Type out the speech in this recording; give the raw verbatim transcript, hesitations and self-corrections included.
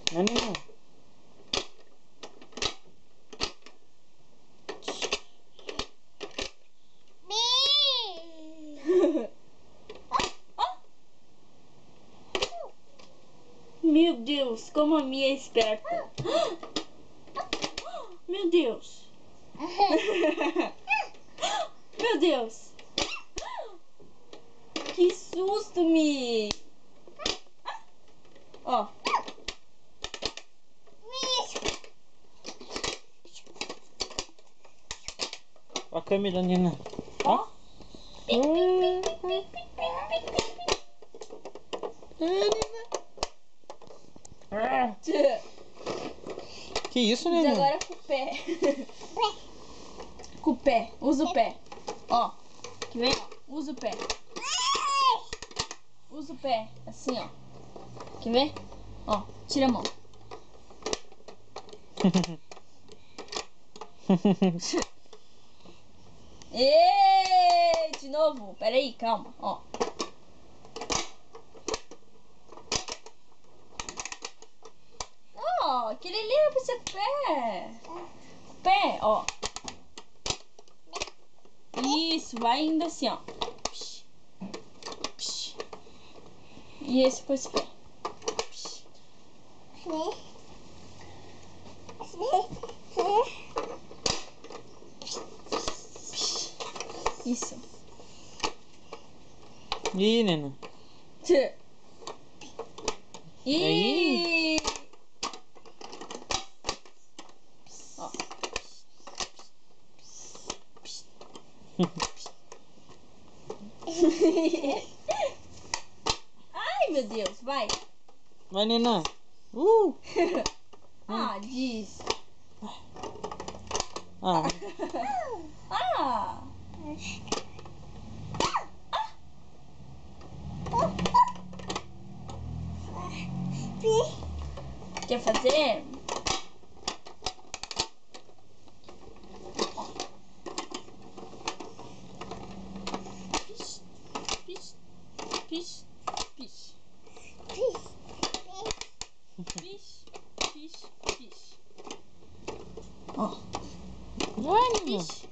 Vai, Nina. Meu Deus, como a minha é esperta. Meu Deus. Meu Deus. Que susto, Mi. Ó. Ó a câmera, Nina. Ó. Que isso, Mas Nina? agora com o pé. Com o pé. Usa o pé. Ó. Que vem, ó. Usa o pé. Usa o pé. Assim, ó. Quer ver? Ó. Tira a mão. Êêêê! De novo. Pera aí, calma. Ó. Ó, aquele ali é pra ser pé. Pé, ó. Isso, vai indo assim, ó. E esse foi esse pé. Isso. Ih, Nina. E ó. Ai, meu Deus, vai. Vai, Nina. Uh! Ah, diz. Ah. Ah. Quer fazer? Pis, pis, pis, pis. Pis, pis, pis. Ó. Vai, Nina. Pis.